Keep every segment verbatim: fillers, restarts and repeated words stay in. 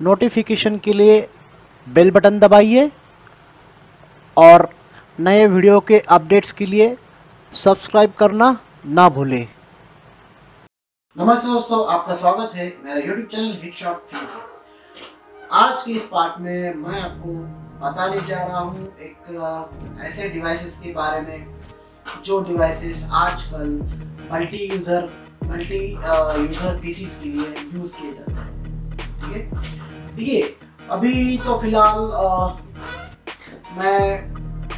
Notification के लिए bell button दबाइए और नए वीडियो के अपडेट्स के लिए सब्सक्राइब करना ना भूलें। नमस्ते दोस्तों, आपका स्वागत है मेरा यूट्यूब चैनल हिटशॉट फिल्म में। आज के इस पार्ट में मैं आपको बताने जा रहा हूँ एक ऐसे डिवाइसेस के बारे में जो डिवाइसेस आजकल multi user multi user PCs के लिए यूज़ किए जाते हैं। ठीक है, देखिए अभी तो फिलहाल मैं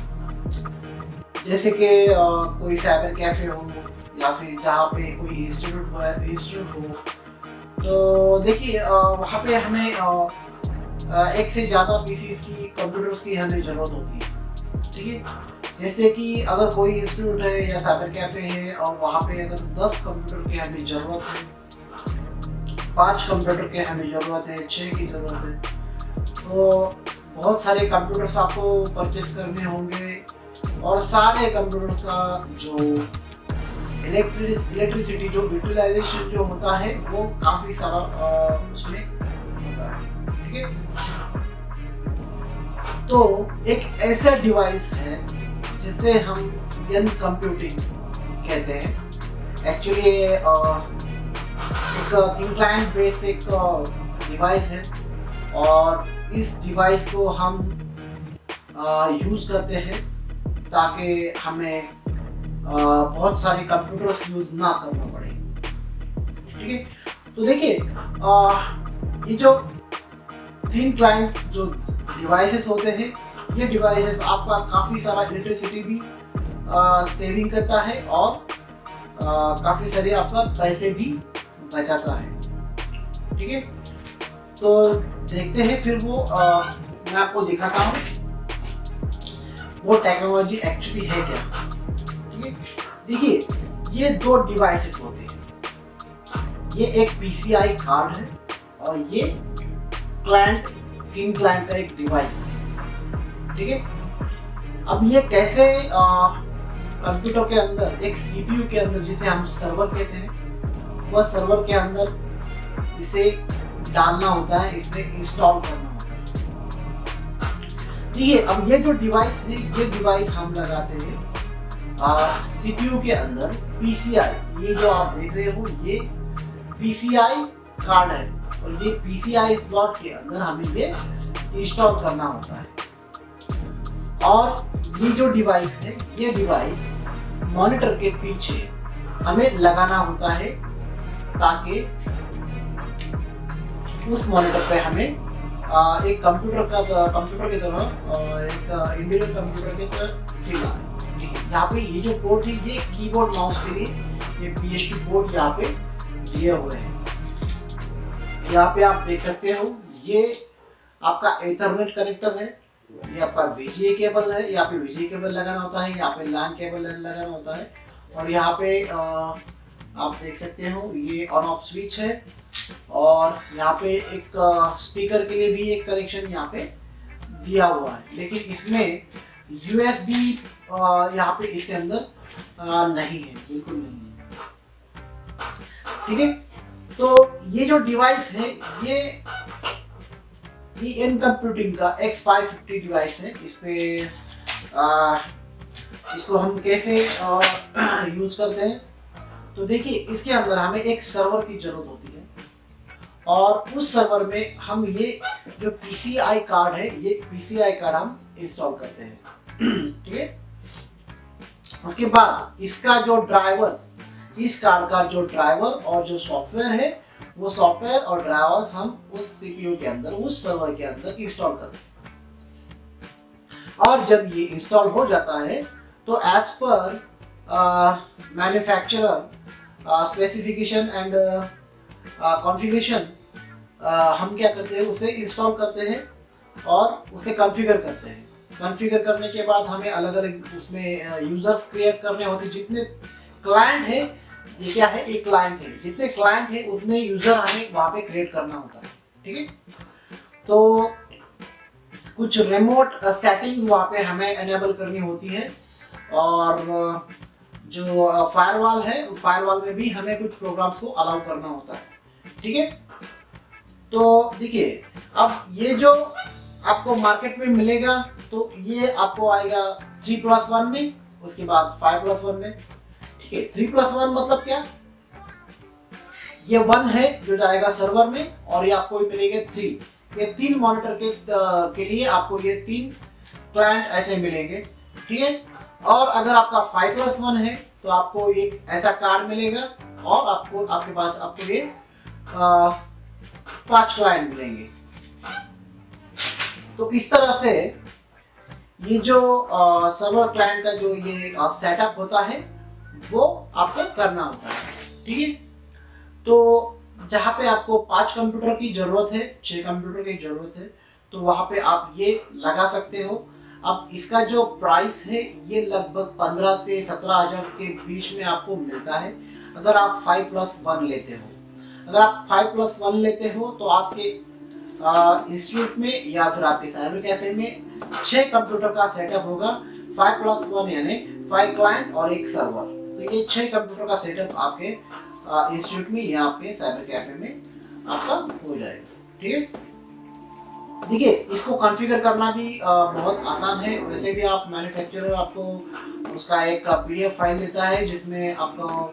जैसे कि कोई साइबर कैफ़े हो या फिर जहाँ पे कोई इंस्टीट्यूट हो इंस्टीट्यूट हो तो देखिए वहाँ पे हमें एक से ज़्यादा पीसीस की कंप्यूटर्स की हमें ज़रूरत होती है। ठीक है, जैसे कि अगर कोई इंस्टीट्यूट है या साइबर कैफ़े है और वहाँ पे अगर दस कंप्यूटर की हमें ज़रूरत है, पाँच कंप्यूटर के हमें ज़रूरत है, छः की ज़रूरत है, तो बहुत सारे कंप्यूटर्स आपको परचेस करने होंगे और सारे कंप्यूटर्स का जो इलेक्ट्रिस इलेक्ट्रिसिटी जो यूटिलाइजेशन जो होता है वो काफ़ी सारा आ, उसमें होता है। ठीक है, तो एक ऐसा डिवाइस है जिसे हम एन कंप्यूटिंग कहते हैं। एक्चुअली एक थिंक क्लाइंट बेस एक डिवाइस है और इस डिवाइस को हम यूज़ करते हैं ताकि हमें Uh, बहुत सारे कंप्यूटर्स यूज ना करना पड़े। ठीक है, तो देखिए uh, ये जो थिन क्लाइंट जो डिवाइसेस होते हैं ये डिवाइसेस आपका काफ़ी सारा इलेक्ट्रिसिटी भी सेविंग uh, करता है और uh, काफ़ी सारे आपका पैसे भी बचाता है। ठीक है, तो देखते हैं फिर वो uh, मैं आपको दिखाता हूँ वो टेक्नोलॉजी एक्चुअली है क्या। देखिए ये दो डिवाइसेस होते हैं, ये एक पीसीआई कार्ड है और ये क्लाइंट थिन क्लाइंट का एक डिवाइस है। ठीक है, अब ये कैसे कंप्यूटर के अंदर एक सीपीयू के अंदर जिसे हम सर्वर कहते हैं वह सर्वर के अंदर इसे डालना होता है, इसे इंस्टॉल करना होता है। देखिए अब ये जो डिवाइस है ये डिवाइस हम लगाते हैं सीपीयू के अंदर पीसीआई, ये जो आप देख रहे हो ये पीसीआई कार्ड है और ये पीसीआई स्लॉट के अंदर हमें ये इंस्टॉल करना होता है। और ये जो डिवाइस है ये डिवाइस मॉनिटर के पीछे हमें लगाना होता है ताकि उस मॉनिटर पे हमें एक कंप्यूटर का कंप्यूटर की तरह एक इंडिविजुअल कंप्यूटर की तरह फील आए। यहाँ पे ये जो पोर्ट है ये कीबोर्ड माउस के लिए ये पी एच टू पोर्ट यहाँ पे दिए हुए हैं। यहाँ पे आप देख सकते हो ये आपका एथरनेट कनेक्टर है, ये आपका वीजीए केबल है, यहाँ पे वीजीए केबल लगाना होता है, यहाँ पे लैन केबल लगाना होता है और यहाँ पे आ, आप देख सकते हो ये ऑन ऑफ स्विच है और यहाँ पे एक स्पीकर के लिए भी एक कनेक्शन यहाँ पे दिया हुआ है, लेकिन इसमें यूएसबी यहाँ पे इसके अंदर आ, नहीं है, बिल्कुल नहीं है। ठीक है, तो ये जो डिवाइस है ये ये एन कंप्यूटिंग का एक्स फाइव फिफ्टी डिवाइस है। इस पे आ, इसको हम कैसे यूज करते हैं तो देखिए इसके अंदर हमें एक सर्वर की जरूरत होती है और उस सर्वर में हम ये जो पीसीआई कार्ड है ये पीसीआई कार्ड हम इंस्टॉल करते हैं। ठीक है, उसके बाद इसका जो ड्राइवर्स इस कार्ड का जो ड्राइवर और जो सॉफ्टवेयर है वो सॉफ्टवेयर और ड्राइवर्स हम उस सीपीयू के अंदर उस सर्वर के अंदर इंस्टॉल करते हैं और जब ये इंस्टॉल हो जाता है तो as per manufacturer specification and configuration हम क्या करते हैं उसे इंस्टॉल करते हैं और उसे कॉन्फ़िगर करते हैं। कॉन्फ़िगर करने के बाद हमें अलग अलग उसमें यूजर्स क्रिएट करने होते हैं। जितने क्लाइंट है ये क्या है एक क्लाइंट है, जितने क्लाइंट है उतने यूजर हमें वहाँ पे क्रिएट करना होता है। ठीक है, तो कुछ रिमोट सेटिंग्स वहाँ पे हमें एनेबल करनी होती है और जो फायरवॉल है फायरवॉल में भी हमें कुछ प्रोग्राम्स को अलाउ करना होता है। ठीक है, तो देखिए, अब ये जो आपको मार्केट में मिलेगा तो ये आपको आएगा थ्री प्लस वन में, उसके बाद फाइव प्लस वन में। ठीक है, थ्री प्लस वन मतलब क्या, ये वन है जो जाएगा सर्वर में और ये आपको मिलेंगे थ्री। ये तीन मॉनिटर के के लिए आपको ये तीन क्लाइंट ऐसे मिलेंगे। ठीक है, और अगर आपका फाइव प्लस वन है तो आपको एक ऐसा कार्ड मिलेगा और आपको आपके पास आपको ये आ, पांच क्लाइंट मिलेंगे। तो इस तरह से ये जो सर्वर क्लाइंट का जो ये सेटअप होता है वो आपको करना होता है। ठीक है, तो जहाँ पे आपको पांच कंप्यूटर की जरूरत है, छह कंप्यूटर की जरूरत है, तो वहाँ पे आप ये लगा सकते हो। अब इसका जो प्राइस है ये लगभग पंद्रह से सत्रह हजार के बीच में आपको मिलता है अगर आप फाइव प्लस वन लेते हो। अगर आप फाइव प्लस वन लेते हो तो आपके इंस्टीट्यूट में या फिर आपके साइबर कैफे में छह कंप्यूटर का सेटअप होगा। फाइव प्लस वन यानी फाइव क्लाइंट और एक सर्वर, तो ये छह कंप्यूटर का सेटअप आपके इंस्टीट्यूट में या आपके साइबर कैफे में आपका हो जाएगा। ठीक है, देखिए इसको कॉन्फ़िगर करना भी आ, बहुत आसान है। वैसे भी आप मैन्युफैक्चरर आपको उसका एक पीडीएफ फाइल देता है जिसमें आपको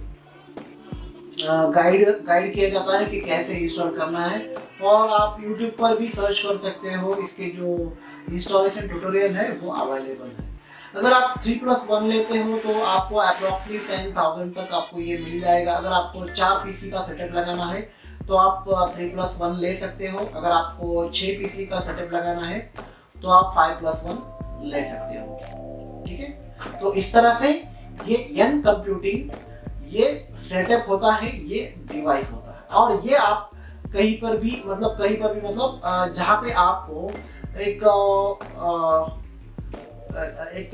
गाइड गाइड किया जाता है कि कैसे इंस्टॉल करना है, और आप यूट्यूब पर भी सर्च कर सकते हो, इसके जो इंस्टॉलेशन ट्यूटोरियल है वो अवेलेबल है। अगर आप थ्री प्लस वन लेते हो तो आपको अप्रोक्सीमेटली टेन थाउजेंड तक आपको ये मिल जाएगा। अगर आपको चार पीसी का सेटअप लगाना है तो आप थ्री प्लस वन ले सकते हो। अगर आपको छः पीसी का सेटअप लगाना है तो आप फाइव प्लस वन ले सकते हो। ठीक है, तो इस तरह से ये यन कंप्यूटिंग ये सेटअप होता है, ये डिवाइस होता है। और ये आप कहीं पर भी मतलब कहीं पर भी मतलब जहाँ पे आपको एक एक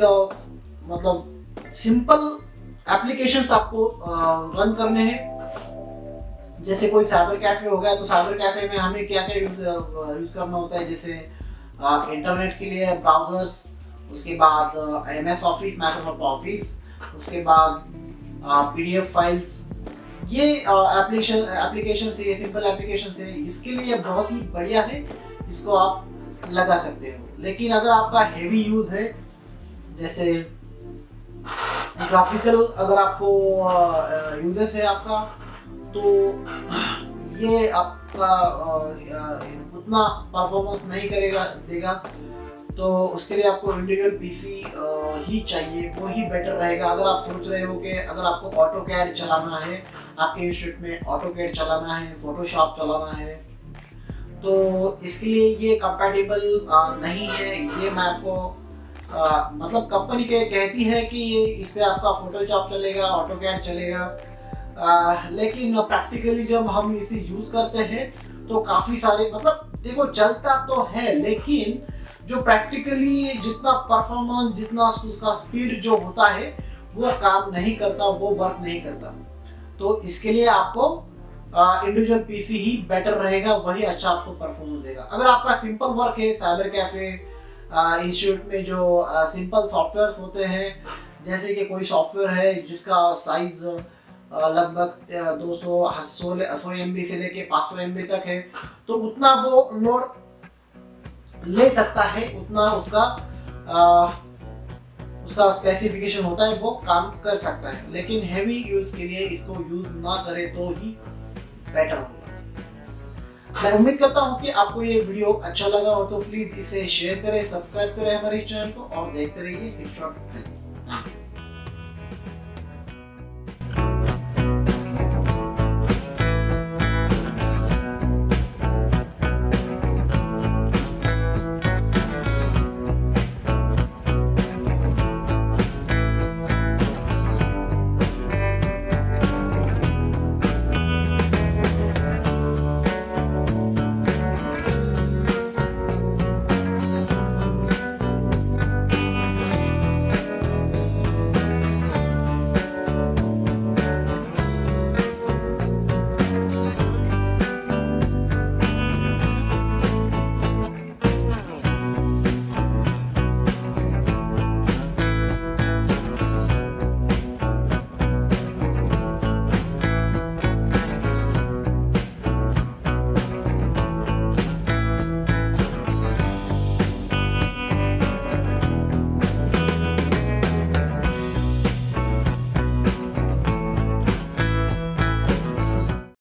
मतलब सिंपल एप्लीकेशंस आपको रन करने हैं, जैसे कोई साइबर कैफे हो गया तो साइबर कैफे में हमें क्या क्या यूज यूज करना होता है, जैसे इंटरनेट के लिए ब्राउजर्स, उसके बाद M S office, Microsoft office, उसके बाद पीडीएफ फाइल्स। ये एप्लीकेशन एप्लीकेशन से ये सिंपल एप्लीकेशन से इसके लिए बहुत ही बढ़िया है, इसको आप लगा सकते हो। लेकिन अगर आपका हेवी यूज है, जैसे ग्राफिकल अगर आपको यूजेस है आपका, तो ये आपका उतना परफॉर्मेंस नहीं करेगा देगा, तो उसके लिए आपको इंडिविजुअल पीसी ही चाहिए, वो ही बेटर रहेगा। अगर आप सोच रहे हो कि अगर आपको ऑटो कैड चलाना है, आपके इंस्टीट्यूट में ऑटो कैड चलाना है, फोटोशॉप चलाना है, तो इसके लिए ये कंपैटिबल नहीं है। ये मैं आपको आ, मतलब कंपनी के कहती है कि ये इस पे आपका फोटोशॉप चलेगा, ऑटो कैड चलेगा, आ, लेकिन प्रैक्टिकली जब हम इसे यूज करते हैं तो काफ़ी सारे मतलब देखो चलता तो है, लेकिन जो प्रैक्टिकली जितना परफॉर्मेंस, जितना उसका स्पीड जो होता है वो काम नहीं करता, वो वर्क नहीं करता। तो इसके लिए आपको इंडिविजुअल पीसी ही बेटर रहेगा, वही अच्छा आपको परफॉर्मेंस देगा। अगर आपका सिंपल वर्क है, साइबर कैफे इंस्टीट्यूट में जो सिंपल सॉफ्टवेयर्स होते हैं, जैसे कि कोई सॉफ्टवेयर है जिसका साइज लगभग दो सौ सौ एम बी से लेके पाँच सौ एम बी तक है, तो उतना वो लोड ले सकता है, उतना उसका आ, उसका स्पेसिफिकेशन होता है, वो काम कर सकता है। लेकिन हैवी यूज के लिए इसको यूज ना करें तो ही बेटर होगा। मैं उम्मीद करता हूँ कि आपको ये वीडियो अच्छा लगा हो, तो प्लीज इसे शेयर करें, सब्सक्राइब करें हमारे इस चैनल को और देखते रहिए हिटशॉट फिल्म।